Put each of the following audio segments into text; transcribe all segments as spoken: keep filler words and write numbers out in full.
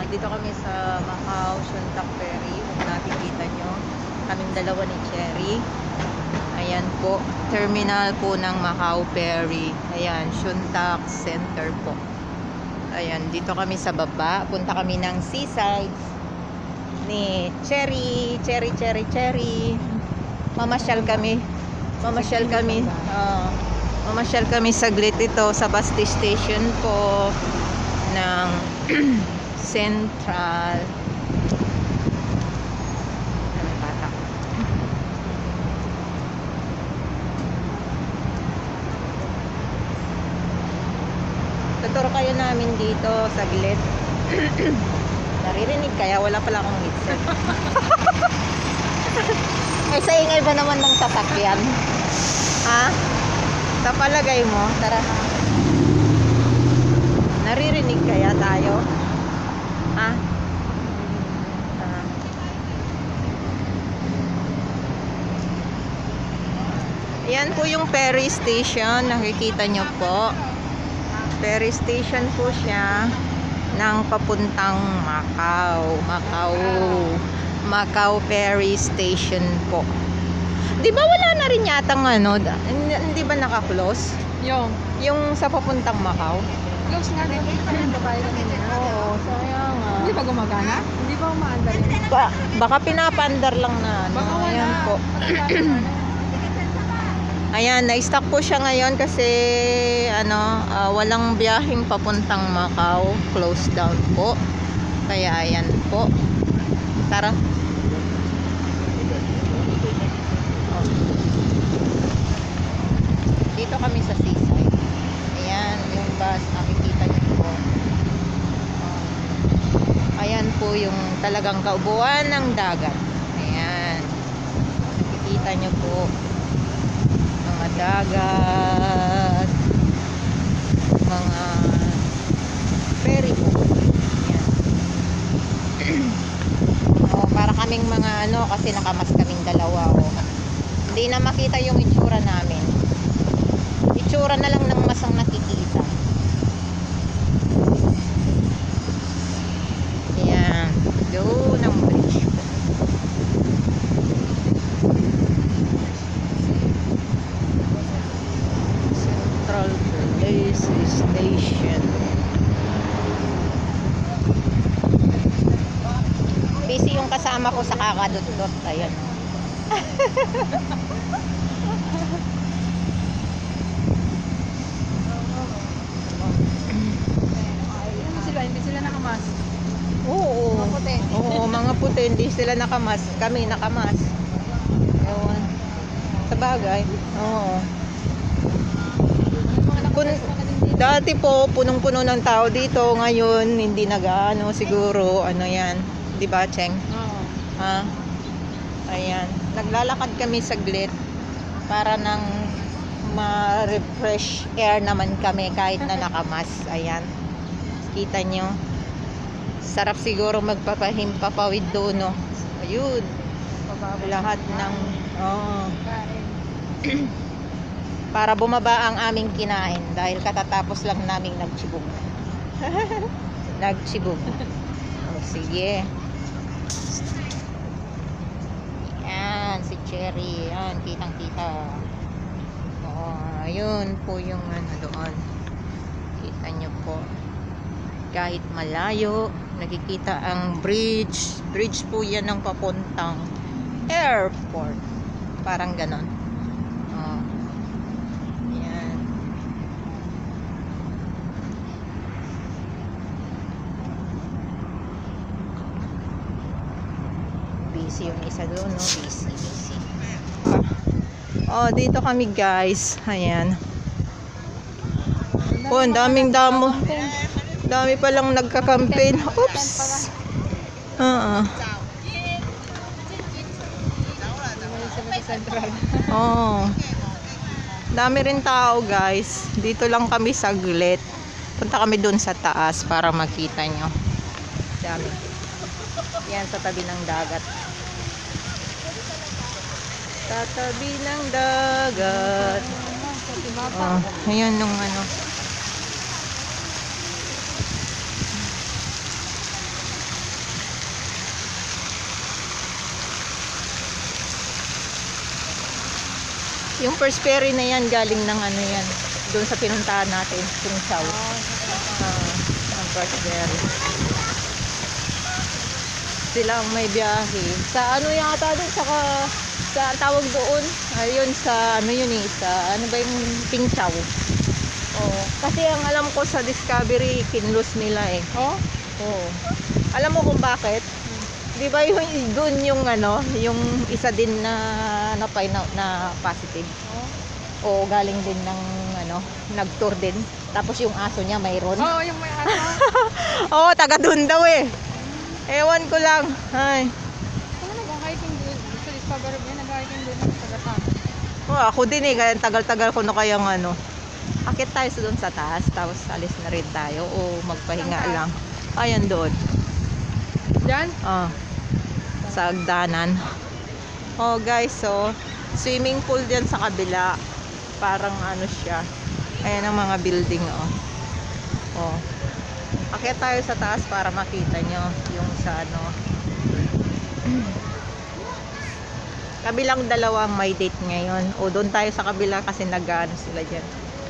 Dito kami sa Macau Shuntak Ferry. Kung nakikita nyo, kaming dalawa ni Cherry. Ayan po, terminal po ng Macau Ferry. Ayan, Shuntak Center po. Ayan, dito kami sa baba. Punta kami ng seaside ni Cherry. Cherry, Cherry, Cherry. Mamasyal kami. Mamasyal kami. Uh, mamasyal kami saglit ito sa bus station po ng Central. Tuturo kayo namin dito saglit. Naririnig kaya wala pala akong headset. Eh sa ingay ba naman ng sasakyan? Ha? Sa palagay mo? Tara. Naririnig kaya tayo? Ha? Ah. Yan po yung ferry station. Nakikita nyo po. Ferry station po siya ng papuntang Macau. Macau. Macau Ferry Station po. Di ba wala na rin yatang ano? Hindi ba naka-close? Yung? Yung sa papuntang Macau? Close nga din. Babae kami na. Oo, sayang nga. Hindi ba gumagana? Hindi ba umaandar yun? Ba, baka pinapandar lang na. Ano. Baka wala. Ayan po. Ayan, na-stock po siya ngayon kasi ano, uh, walang biyaheng papuntang Macau. Close down po. Kaya ayan po. Tara. Dito kami sa seaside. Ayan, yung bus, nakikita niyo po. Uh, ayan po yung talagang kaubuan ng dagat. Ayan. Nakikita niyo po mga dagat, mga ferry po. Ayan. Oh, para kaming mga ano, kasi nakamas kaming dalawa. Oh. Hindi na makita yung itsura namin. Itsura na lang ng masang nakikita. Ayan. Doon ang bridge. Central Police Station. Busy yung kasama ko sa kakadot-dot. Ayan. Hindi sila nakamas. Oo. Mga puti. Oo, mga puti. Hindi sila nakamas. Kami nakamas. Ewan. Sa bagay. Oo. Kun, dati po, punong-puno ng tao dito. Ngayon, hindi nag-ano siguro. Ano yan. Di ba, Cheng? Oo. Ha? Ayan. Naglalakad kami saglit para nang ma-refresh air naman kami kahit na nakamas. Ayan. Kita nyo. Sarap siguro magpapahimpapawid doon, no? Ayun. Lahat ng oh. Para bumaba ang aming kinain dahil katatapos lang naming nagtsibog. Nagtsibog. Oh, sige. Yan, si Cherry. Yan, kitang-kita. Oh, ayun po yung ano doon. Kita nyo po. Kahit malayo, nakikita ang bridge. Bridge po yan ng papuntang airport. Parang ganon. Oh. Yan. Busy yung isa doon, no? Busy, busy. Oh, dito kami guys. Ayan. Oh, ang daming damo. Dami palang nagka-campaign. Oops. Oo. Oh. Dami rin tao, guys. Dito lang kami saglit. Punta kami dun sa taas para makita nyo. Dami. Yan sa tabi ng dagat. Sa tabi ng dagat. Oh, ayan yung ano. Yung first ferry na yan, galing ng ano yan. Doon sa pinuntahan natin, Kung Sao. Ah, ang first ferry. Sila ang may biyahe. Sa ano yata doon, saka sa tawag doon, ayun sa ano yun eh, sa ano ba yung Pingchao. Oh, kasi ang alam ko sa Discovery, kinlose nila eh. Oh? Oo. Alam mo kung bakit? Di ba yung doon yung ano, yung isa din na na find out na positive. Oh? O galing din ng ano, nag-tour din. Tapos yung aso niya mayroon. Oo, yung may ano. Oo, taga doon daw eh. Ewan ko lang. Ay. Ano nag-hiking doon? Sa Discovery ba? Nag-hiking doon sa Tagasan. Oh, ako din eh, kaya tagal-tagal ko na kayang ano. Akit tayo sa doon sa taas, tapos alis na rin tayo o magpahinga lang. Ayan doon. Diyan? Ah. Sa agdanan. Oh guys, so swimming pool diyan sa kabila. Parang ano siya. Ayan ang mga building oh. Oh. Akit tayo sa taas para makita nyo yung sa ano. Kabilang dalawang may date ngayon. O doon tayo sa kabila kasi nag-ano sila dyan.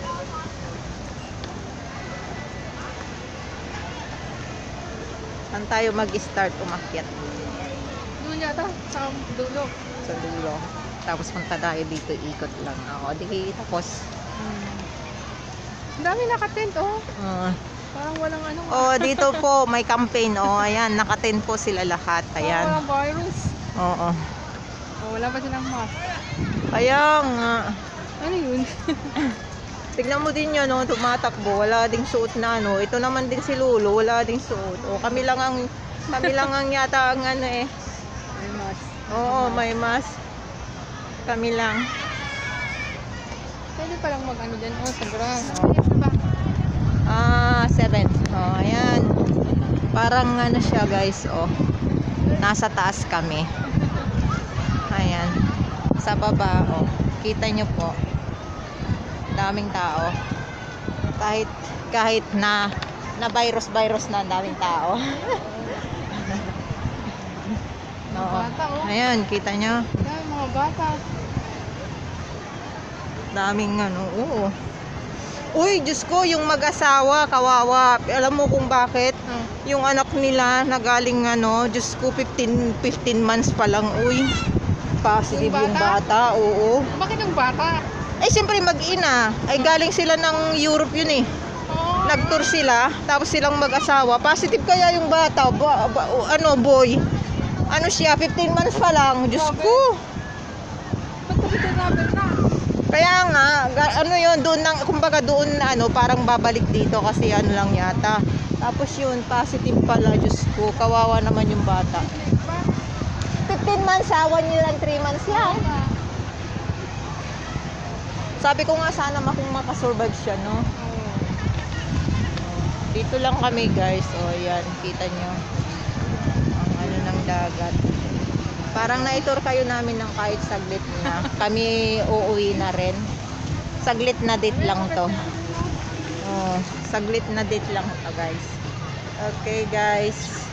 Saan tayo mag-start umakyat? Doon yata, sa dulo. Sa dulo. Tapos punta tayo dito, ikot lang. O, di tapos. Hmm. Ang dami nakatent, oh. Uh, Parang walang ano. oh, dito po may campaign. Oh, ayan, naka-ten po sila lahat. Parang Ayan. walang virus. Oo. Oh, wala pa silang mask. Kaya nga. Ano yun? Tignan mo din yun, no, tumatakbo. Wala ding suot na, ano. Ito naman din si Lolo, wala ding suot. O, kami lang ang, kami lang ang yata ang ano eh. May mask. Oo, may mask. Kami lang. Pwede palang mag-ano dyan. Oh, sobra. Ah, seven. Oh, ayan. Parang ano siya, guys, oh. Nasa taas kami. Ayan. Sa baba, oh. Kita nyo po. Daming tao. Kahit kahit na na virus virus na, daming tao. Oo. Bata, oh. Ayan, kita nyo. Dami mga bata. Daming ano, oo. Uy, Diyos ko, yung mag-asawa, kawawa. Alam mo kung bakit? Hmm. Yung anak nila na galing ano, Diyos ko, fifteen, fifteen months pa lang, uy. Positive Yung yung bata? bata, oo. Bakit yung bata? Ay, siyempre mag-ina. Ay, galing sila ng Europe yun eh. Oh. Nag-tour sila, tapos silang mag-asawa. Positive kaya yung bata, ba, ba- ano, boy. Ano siya, fifteen months pa lang, Diyos Grabe. ko. Ba't kasi tinapin na? Kaya nga, ga- ano yun, doon nang, kumbaga doon na ano, parang babalik dito kasi ano lang yata. Tapos yun, positive pala, Diyos ko, kawawa naman yung bata. fifteen months ha, one year and three months lang. Sabi ko nga sana kung makasurvive siya, no? Dito lang kami guys, o yan, kita nyo. Ang ano ng dagat. Parang na-tour kayo namin ng kahit saglit na. Kami uuwi na rin. Saglit na date lang to. Oh, saglit na date lang to guys. Okay guys.